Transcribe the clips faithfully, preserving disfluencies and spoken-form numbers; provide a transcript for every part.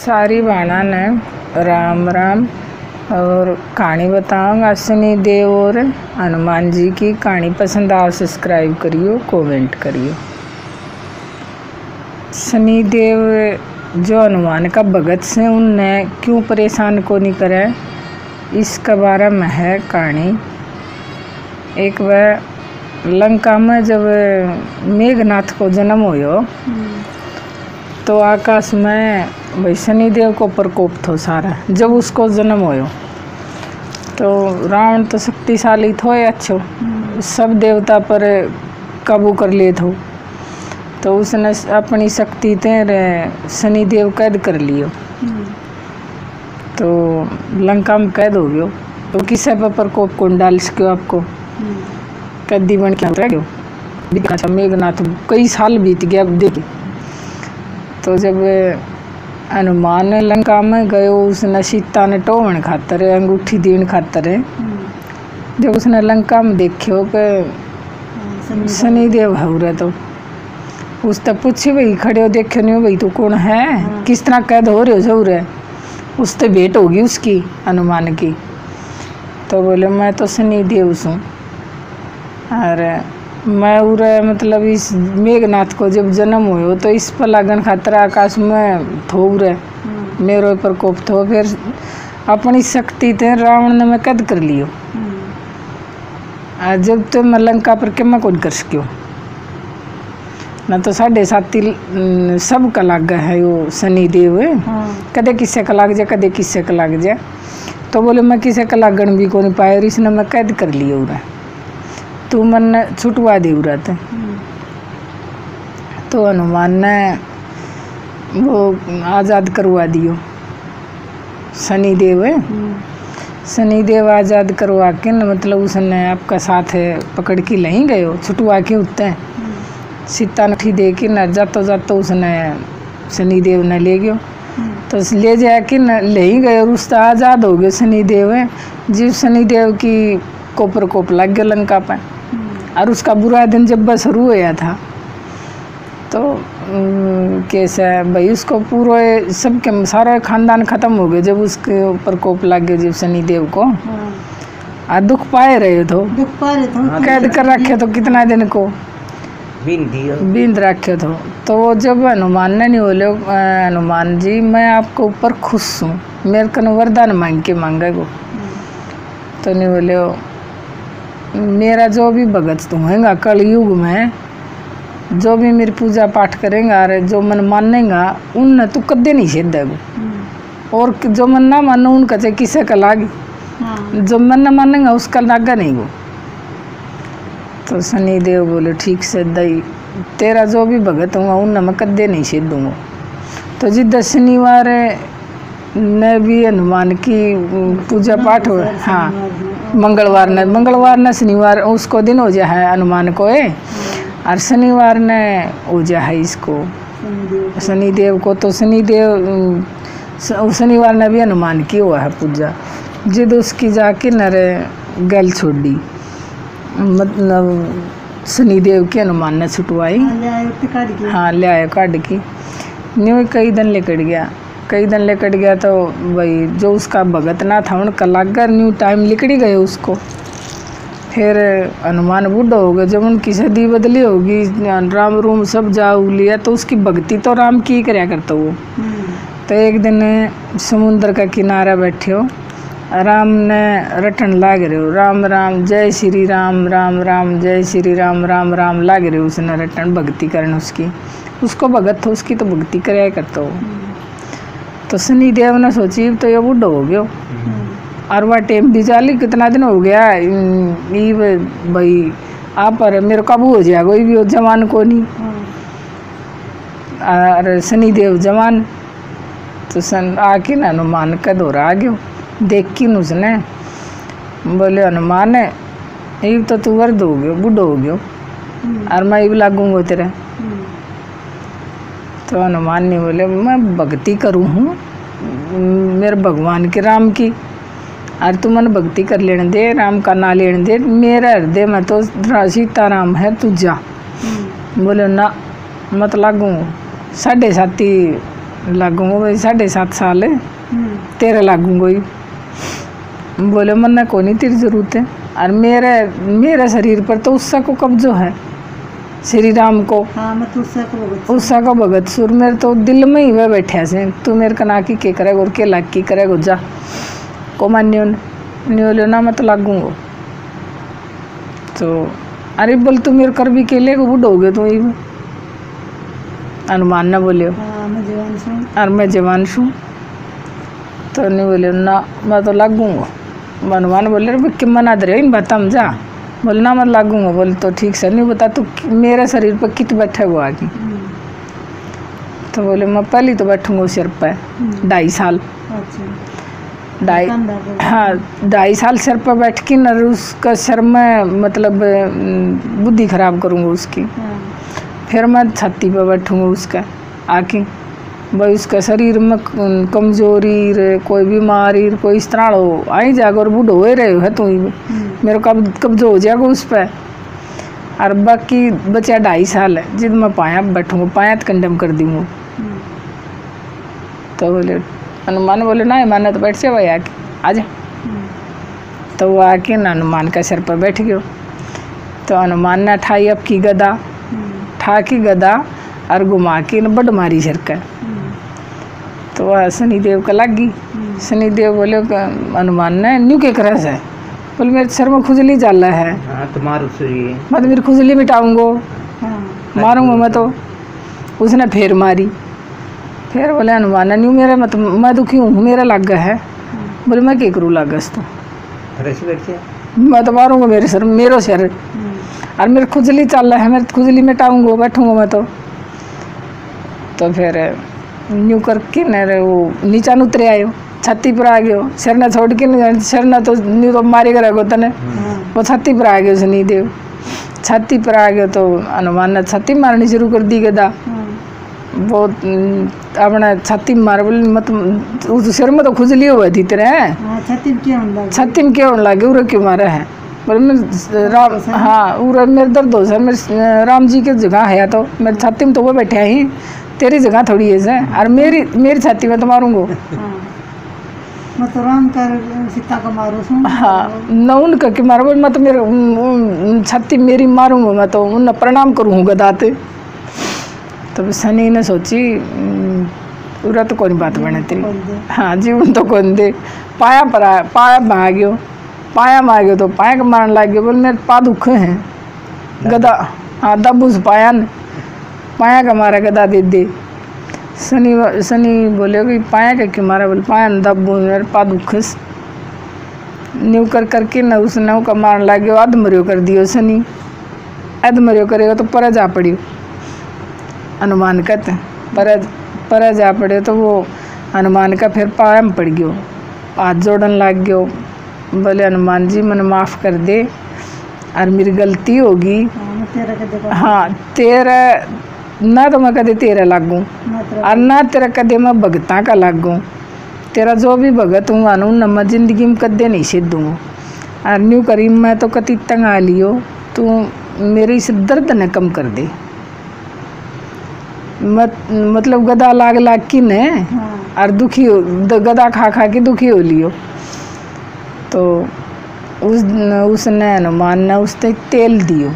सारी बाणा ने राम राम। और कहानी बताऊंगा शनिदेव और हनुमान जी की कहानी। पसंद आओ सब्सक्राइब करियो, कमेंट करियो। शनिदेव जो हनुमान का भगत से उनने क्यों परेशान को नहीं करे, इसके बारे में है कहानी। एक बार लंका में जब मेघनाथ को जन्म हुयो तो आकाश में भाई शनिदेव को प्रकोप थो सारा। जब उसको जन्म हुयो तो रावण तो शक्तिशाली थो अच्छो, सब देवता पर काबू कर लिए थो। तो उसने अपनी शक्ति तेरे शनिदेव कैद कर लियो। तो लंका में कैद हो गयो। तो किसे पर प्रकोप कौन डाल सको आपको, कैदी बन के रह गयो। मेघनाथ कई साल बीत गया। अब देखिए तो जब हनुमान लंका में गयो, उसने सीता ने टोवन खातर अंगूठी दीन खातर जब उसने लंका में देखियो कि शनिदेव है तो उसने पूछे भाई खड़े हो देखो नहीं भाई तू कौन है, किस तरह कैद हो रहे हो रे। उससे भेंट होगी उसकी हनुमान की। तो बोले मैं तो शनिदेव हूँ और मैं उरे मतलब इस मेघनाथ को जब जन्म हुयो तो इस पर लागन खातर आकाश में थो उरे मेरो प्रकोप थो। फिर अपनी शक्ति थे रावण ने मैं कैद कर लियो। जब तो मैं लंका पर के मैं कौन कर सकियो ना। तो साढ़े साथी सब का लाग है वो शनिदेव है। कदे किसे का लाग जाए, कदे किसे का लाग जाए। तो बोले मैं किसे का लागण भी को नहीं पाया, इसने मैं कैद कर लियो उरे, तू मन छुटवा दे उरत। तो हनुमान ने वो आज़ाद करवा दियो शनिदेव है। शनिदेव आज़ाद करवा के न मतलब उसने आपका साथ पकड़ के नहीं गयो, छुटवा के उठते सीता नठी दे के न जातो जातो उसने शनिदेव ने ले गयो। तो ले जा के न ले ही गए और उसका आज़ाद हो गयो शनिदेव है। जीव शनिदेव की को प्रकोप लग गया लंका पर और उसका बुरा दिन जब बस शुरू होया था तो कैसे भाई उसको पूरे सबके सारा खानदान खत्म हो गए जब उसके प्रकोप लग गया जब शनिदेव को। आ दुख पाए रहे तो दुख पा रहे थे, कैद कर रखे तो कितना दिन को बींद रखे तो। तो वो जब हनुमान ने नहीं बोले हनुमान जी मैं आपके ऊपर खुश हूँ, मेरे को वरदान मांग के मांगे को। तो नहीं बोले मेरा जो भी भगत तुम होगा कलयुग में जो भी मेरी पूजा पाठ करेगा अरे जो मन मानेगा उन तू कदे नहीं सीध देगो। और जो मन ना मानो उनका चाहे किसे का लागे, जो मन ना मानेगा उसका लागा नहीं गो। तो शनिदेव बोले ठीक से दई तेरा जो भी भगत होगा उन मैं कदे नहीं सीध दूंगा। तो जिद्दा शनिवार ने भी हनुमान की पूजा पाठ हो, हाँ मंगलवार ने मंगलवार ने शनिवार उसको दिन हो जाए है हनुमान को है और शनिवार ने हो जाए है इसको शनिदेव को। तो शनिदेव शनिवार ने भी हनुमान की हुआ है पूजा। जिद उसकी जाके नरे गल छोड़ दी, मतलब शनिदेव के हनुमान ने छुटवाई। हाँ ले आए काट की न्यू कई दिन लेकर गया कई दिन लेकर गया। तो भाई जो उसका भगत ना था उनका लागकर न्यू टाइम लिकड़ी गए उसको। फिर हनुमान बूढ़ा हो गए जब उनकी सदी बदली होगी राम रूम सब जाऊ लिया तो उसकी भक्ति तो राम की करया करता वो। तो एक दिन समुद्र का किनारा बैठे हो, राम ने रटन लाग रहे हो राम राम जय श्री राम राम राम जय श्री राम राम राम लाग रहे हो। उसने रटन भक्ति करना उसकी, उसको भगत था उसकी तो भक्ति करया करता हो। तो शनिदेव ने सोची तो ये बूढ़ा हो गयो और वह टेम भी चाली कितना दिन हो गया ये भाई आप पर मेरे काबू हो जाएगा कोई भी हो जवान को नहीं। और शनिदेव जवान तो सन आके ना हनुमान का दौरा आ गयो। देख के उसने बोले हनुमान है ये तो तू वर्द हो गयो बूढ़ा हो गयो और मैं ये लागूंगा तेरे। तो हनुमान ने बोले मैं भक्ति करूँ हूँ मेरे भगवान के राम की और तू मन भक्ति कर लेने दे, राम का ना लेने दे, मेरा हृदय में तो सीता राम है तू जा। बोले ना मत लागू। साढ़े साथी लागूंगा भाई साढ़े सात साल है, तेरह लागूंगा ही। बोले मन्ना को नहीं तेरी जरूरत है, और मेरे मेरे शरीर पर तो उत्साह को कब्जो है, श्री राम को। हाँ, मैं तो उत्साह को भगत उत्साह को भगत सुर मेरे तो दिल में ही वह बैठे से, तू मेरे कना की के करेगा और के लाग की करेगा जा को मान्यो न्यो ना मत लागूंगा। तो अरे बोल तू मेरे कर भी के ले बुढ़ हो गए तू ही। हनुमान ने बोलियो हाँ, मैं जवान हूँ और मैं जवान हूँ। तो नहीं बोले ना मैं तो लागूंगा। हनुमान बोले रे कि मना दे रहे इन बात हम जा, बोले ना मत लागूंगा। बोले तो ठीक से नहीं बता तू मेरे शरीर पर कित बैठे वो आगे। तो बोले मैं पहले तो बैठूंगा उस सिर पर ढाई साल। अच्छा, ढाई हाँ ढाई साल सिर पर बैठ के न उसका सिर में मतलब बुद्धि खराब करूँगा उसकी। हाँ, फिर मैं छाती पर बैठूँगा उसका आके, भाई उसका शरीर में कमजोरी रे कोई बीमारी कोई इस तरह हो आई जाएगा और बूढ़ो हो रहे है तो ही मेरे कब कब्जो हो जाएगा उस पर। और बाकी बचा ढाई साल है जिद मैं पाया बैठूँगा, पाया तो कंडम कर दूँगा। तो बोले हनुमान बोले ना माने तो बैठ से भाई आके आ जा। तो वो आके ना हनुमान का सिर पर बैठ गयो। तो हनुमान ने ठाई अब की गदा, ठा की गदा और घुमा के न बड मारी सिर का। तो वह शनिदेव का लग गई। शनिदेव बोले हनुमान ने न्यू के करस है, बोले मेरे सिर में खुजली जाला है। हाँ, तो मारो सही मैं तो मेरी खुजली मिटाऊंगो, मारूंगा मैं तो। उसने फिर मारी। फिर बोले हनुमान ने न्यू मेरा मत मैं दुखी हूँ मेरा लग गया है। बोले मैं क्या करूँ लागस तो मैं तो मारूंगा मेरे सर मेरो सिर और मेरे खुजली चल रहा है, मेरे खुजली मिटाऊंगा बैठूंगा मैं तो। तो फिर न्यू करके न वो नीचा उतरे आयो, छाती पर आ गयो। सिर ने छोड़ के न सिर ने तो न्यू तो मारे करेगा तने, वो छाती पर आ गयो शनिदेव। छाती पर आ गयो तो हनुमान ने छाती मारनी शुरू कर दी गदा। वो अपना छाती मार बोले मत उस सिर में तो खुजली हुआ थी तेरे छाती में क्या होने छाती में क्या होने लगे उरे क्यों मारा है। बोले मैं राम हाँ उरे मेरे दर्द हो सर मेरे राम जी की जगह है तो मेरी छाती में तो वो बैठे ही तेरी जगह थोड़ी है सर और मेरी मेरी छाती में तो मारूंगा। मैं तो राम कर सीता को मारो हाँ न उनका कि मारो मैं तो मेरे छाती मेरी मारूंगा मैं तो उन प्रणाम करूँगा दाते। तो शनि ने सोची पूरा तो कोई बात बने तेरी हाँ जीवन तो कौन दे। पाया पर आया पाया में आ गयो, पाया में आ गयो तो पाया के मारने लग गयो। बोले मेरे पा दुखे हैं गदा हाँ दब उस पाया ने पाया का मारा गदा दे दे। शनि शनि बोले कि पाया का क्यों मारा। बोले पाया ने दब मेरे पा दुखस न्यू कर करके न उस नव का मारने लग गयो। अध मरियो कर दियो शनि, अध मरियो करेगा तो पर जा पड़ियो। हनुमान कहते पर पर जा पड़े तो वो हनुमान का फिर पाया में पड़ गयो, हाथ जोड़न लग गयो। बोले हनुमान जी मैंने माफ़ कर दे और मेरी गलती होगी। हाँ तेरा ना तो मैं कदे तेरा लागूँ और ना तेरा कदे मैं भगता का लागूँ। तेरा जो भी भगत हूँ अनु न मैं जिंदगी में कदे नहीं सिद्धूँ और न्यू करी मैं तो कति तंग आ लियो तू मेरे इस दर्द न कम कर दे। मत मतलब गदा लाग लाग की ने और दुखी हो गदा खा खा के दुखी हो लियो। तो उस उसने हनुमान ने उसने तेल दियो।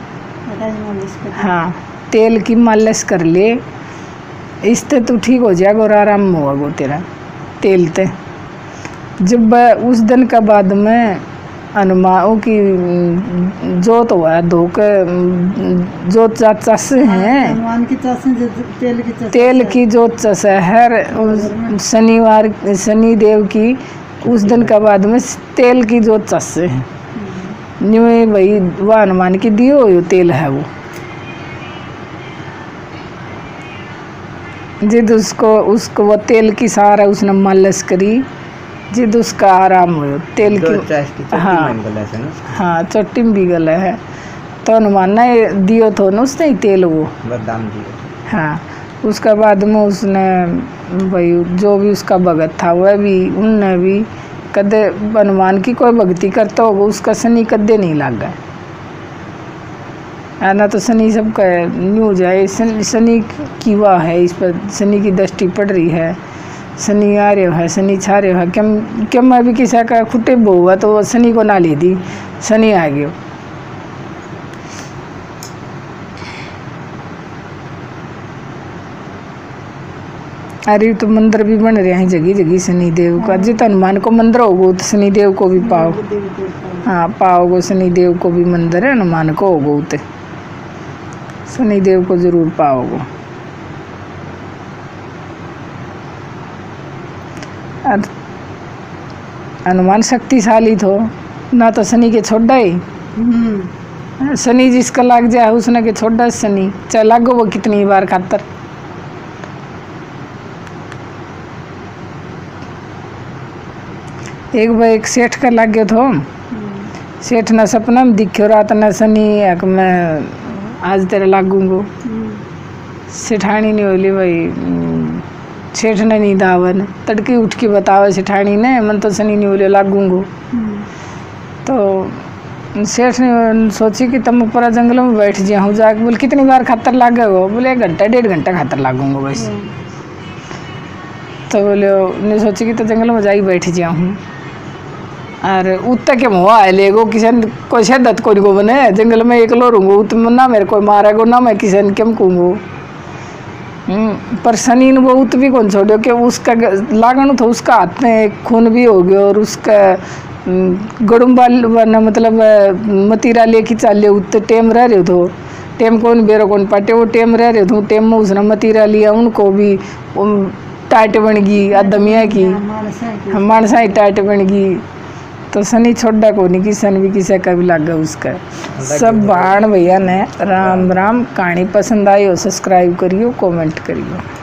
हाँ तेल की मालिश कर ले इससे तू ठीक हो जाएगा और आराम होगा तेरा तेल ते। जब उस दिन का बाद में हनुमान की जोत हुआ धोके जोत चस हैं हनुमान की चस तेल की चस तेल की जोत चस है हर शनिवार शनि देव की उस दिन का बाद में तेल की जोत चस है। न्यू भाई वह हनुमान की दियो हो तेल है वो जिद उसको उसको वो तेल की सहारा उसने मालिश करी जिद उसका आराम हो तेल की। हाँ हाँ चोटी में भी गला है तो हनुमान ने दियो तो न उसने ही तेल वो वरदान दिया। हाँ उसका बाद में उसने भाई जो भी उसका भगत था वह भी उनने भी कदे हनुमान की कोई भक्ति करता होगा उसका शनि कदे नहीं लग गया। है ना। तो शनि सबका न्यूज है, शनि, शनि की वाह है, इस पर शनि की दृष्टि पड़ रही है, शनि आ रहे है, शनि छा रहे है। क्यों क्यों मैं भी किसी का खुटे बो हुआ तो शनि को ना ले दी, शनि आ गयो। अरे तो मंदिर भी बन रहे हैं जगह जगह शनि देव का। जितना हनुमान को मंदिर होगो तो शनि देव को भी पाओ। हाँ पाओगो, शनि देव को भी मंदिर है, हनुमान को होगो तो शनि देव को जरूर पाओगो। हनुमान शक्तिशाली थो ना, तो शनि के छोड़ा ही। शनि जिसका लग जाए उसने के छोड़ा शनि, चाहे लागो वो कितनी बार खातर। एक बार एक सेठ का लग गया थो, सेठ ना सपना में दिखो रात ना शनि एक मैं आज तेरे लागूंगो। सेठानी नहीं बोली भाई, सेठ ने नींद आवन तड़के उठ के बतावा सेठानी ने, मन तो शनि नहीं बोले लागूंगो। तो सेठ ने सोची कि तुम ऊपर जंगल में बैठ जाऊँ जाके। बोले कितनी बार खातर लागे हो? बोले एक घंटा डेढ़ घंटा खातर लागूंगो बस। तो बोले ने सोची कि तो जंगल में जाई बैठ जाऊँ, और उत्ते के मुँह आए लेगो किसी कोई शद्दत को नहीं बने, जंगल में एकलो रहूँगो, उत ना मेरे कोई मारेगो ना मैं किसी ने क्यों कहूँगो। पर शनि ने वो उत भी कौन छोड़ो कि उसका लागण था, उसका हाथ में खून भी हो गया और उसका गड़ुम्बा मतलब मतीरा लेके चाले उत्ते टेम रह रहे तो टेम कौन बेरो कौन पाटे वो टेम रह रहे थे, टेम में उसने मतीरा लिया, उनको भी टाइट बन गई आदमिया की, हम मानसा ही टाइट बन गई। तो शनि छोड़ा को नहीं कि सन भी किसी का भी लगा उसका। सब बाण भैया ने राम राम। कहानी पसंद आई हो सब्सक्राइब करियो, कमेंट करियो।